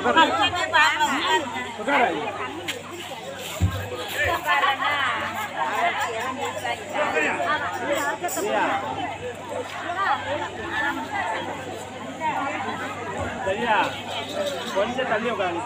சரியா கொஞ்சம் தள்ளி உட்காந்து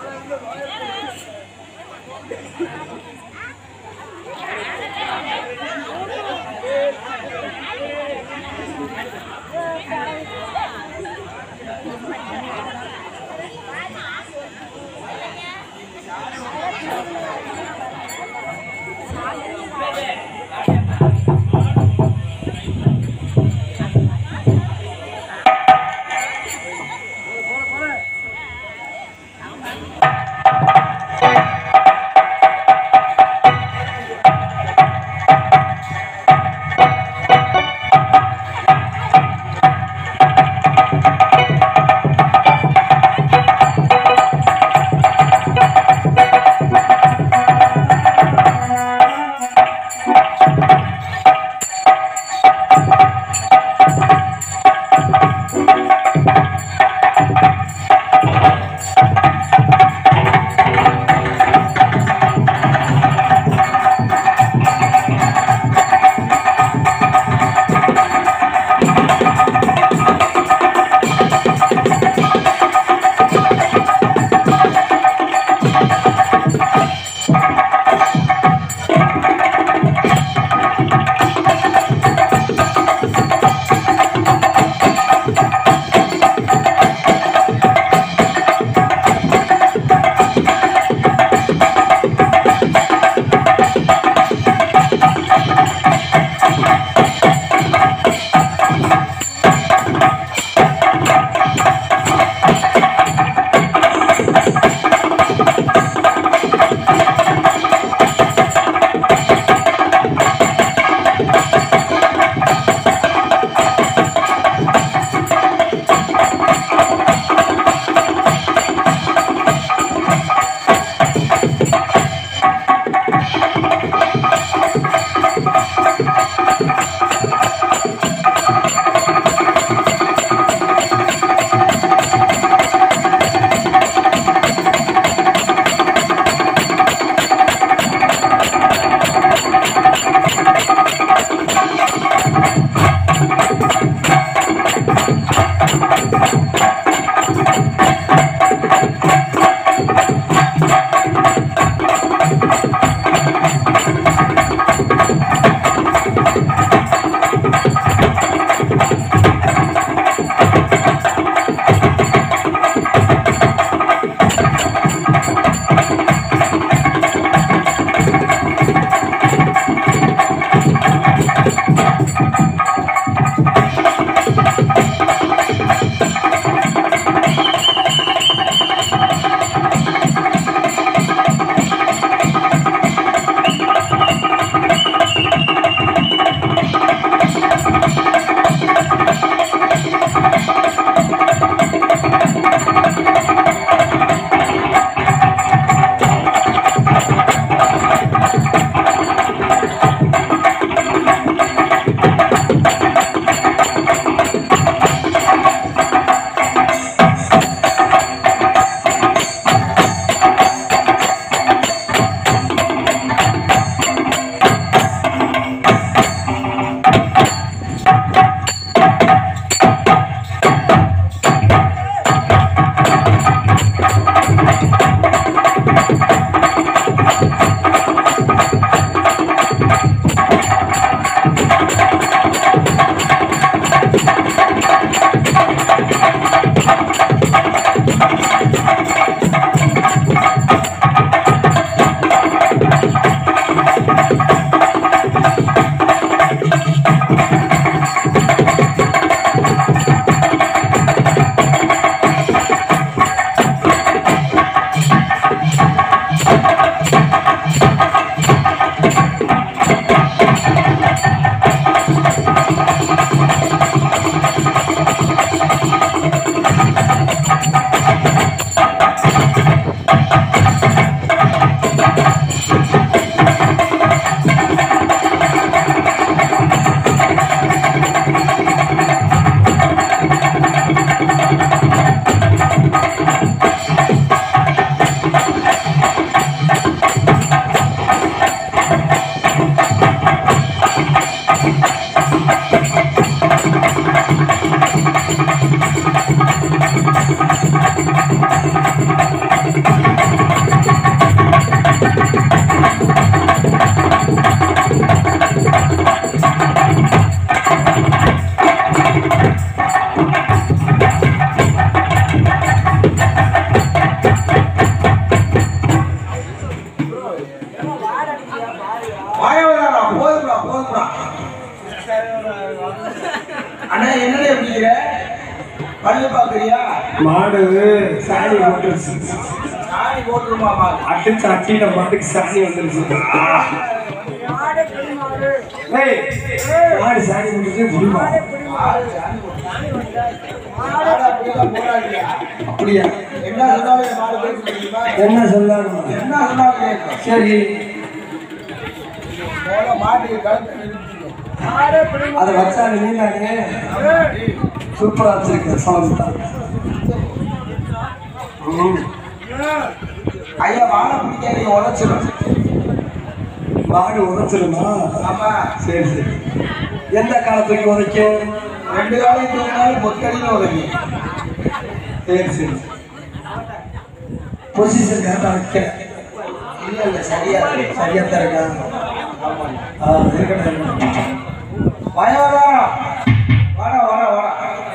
மாடு சாணி போட்டுருச்சு. சாணி போட்டுருமா மாடு? அடிச்சு அட்டின மாட்டுக்கு சாணி வந்துருச்சு. மாடு சாணி போட்டுச்சு புரியுமா? அப்படியா? என்ன சொன்னாலும் மாடு பேச முடியுமா? என்ன சொல்லாலும் என்ன சொன்னாலும் கேட்கும். சரி மாட்டுக்கு கழுத்து அதை வச்சாங்க நீங்க சூப்பரா வச்சிருக்க சவுண்ட் தான். ஐயா வாழை பிடிக்காதீங்க, உழைச்சிடும். மாடு உரைச்சிருமா? ஆமா. சரி சரி. எந்த காலத்துக்கு உரைக்கும்? 2 காலையும் தூங்கினாலும் பொத்தடின்னு உழைக்கும். சரி சரி. பொசிஷன் கரெக்டாக வைக்க இல்ல இல்ல சரியா சரியா தான் இருக்கா? இருக்கட்டும். வாடா வாடா வாடா வாடா.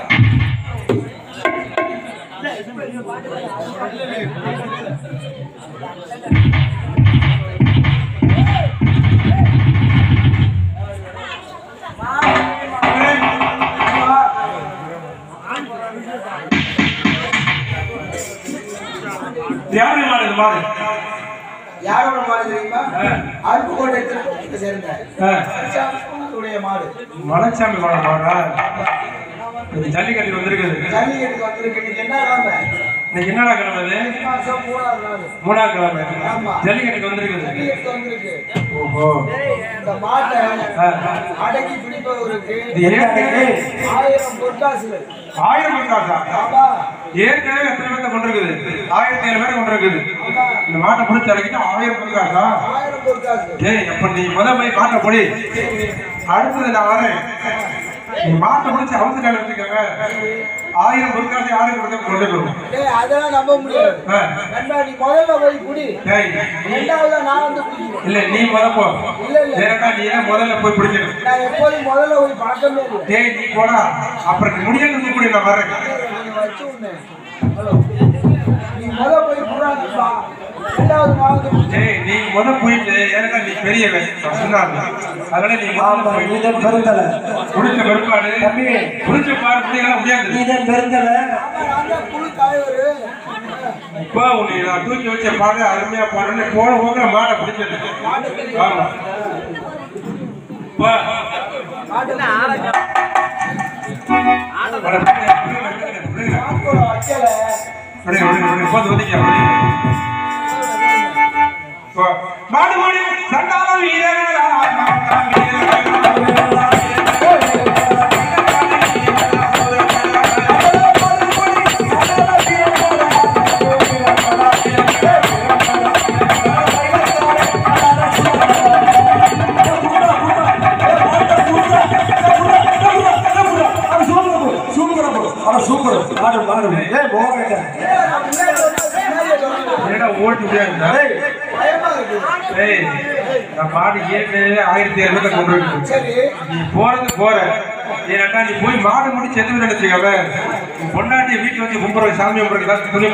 யாருடைய மாடு இது மாடு? யாரோட மாடு தெரியுமா? அருப்புக்கோட்டை திருப்பதிக்கு சேர்ந்த மாடு. மலைச்சாமி மாடு மாடா? ஜல்லிக்கட்டு வந்திருக்குது. ஜல்லிக்கட்டுக்கு வந்திருக்கு. என்ன கிழமை? இன்னைக்கு என்னடா கிழமை? இது மாசம் 3ஆவது நாள். 3ஆவது கிழமை. ஆமா. ஜல்லிக்கட்டுக்கு வந்திருக்குது. ஜல்லிக்கட்டு வந்திருக்கு. ஓஹோ. இந்த மாட்டை அடக்கி பிடிப்பவருக்கு இது ஏற்கனவே 1000 பொற்காசுகள். 1000 பொற்காசா? ஆமா. ஏற்கனவே எத்தனை பேர்த்த கொண்டிருக்குது? 1700 பேர் கொண்டிருக்குது. ஆமா. இந்த மாட்டை பிடிச்சி அடக்கிட்டு 1000 பொற்காசா? 1000 பொற்காசு. ஏய் அப்ப நீ போய் மாட்டை பொடி. அடுத்தது நான் வரேன். நீ மாட்டை பிடிச்சி அவசர வச்சுக்கோங்க. 1000 பொற்காசு யாரும் கொண்டு போகும். அதெல்லாம் நம்ப முடியாது. நீ முதல்ல போய் குடி. ரெண்டாவது நான் வந்து குடிக்கிறேன். இல்ல நீ போ. இல்ல இல்ல ஏன்னா நீ முதல்ல போய் பிடிக்கணும். நான் எப்போதும் முதல்ல போய் பழக்கமே இல்லை. டேய் நீ போடா. அப்புறம் நீ முடியல கூட நான் வரேன். வச்சு உடனே ஹலோ நீ முதல்ல போய் புறாங்கப்பா. ரெண்டாவது நான் வந்து டேய் நீ போயிட்டு ஏன்னா நீ பெரியவன் சொன்னாங்க. அதனால நீ நீதான் பெருந்தல குடிச்ச பெருப்பாடு குடிச்ச பாரு முடியல முடியாது. நீதான் பெருந்தல. குழு தலைவர். இப்போ உன்னை நான் தூக்கி வச்ச பாடு அருமையா பாடுன்னு போக மாட்டை பிடிச்சது. ஆமா மாடு மாடு சண்டாளம் வீரர்கள் ஓட்டு மாடு ஏற்கனவே 1700 கொண்டு நீ போறது போற. ஏன்னா நீ போய் மாடு முடி செத்து நினைச்சுக்கல. பொண்டாட்டிய வீட்டுல வச்சு கும்புற சாமி கும்பிடுறதுக்கு துணி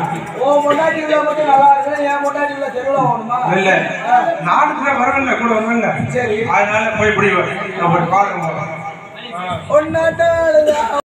இல்ல நாடு வரவில்லை கூட வரவில்லை. அதனால போய் முடிவு பாருங்க.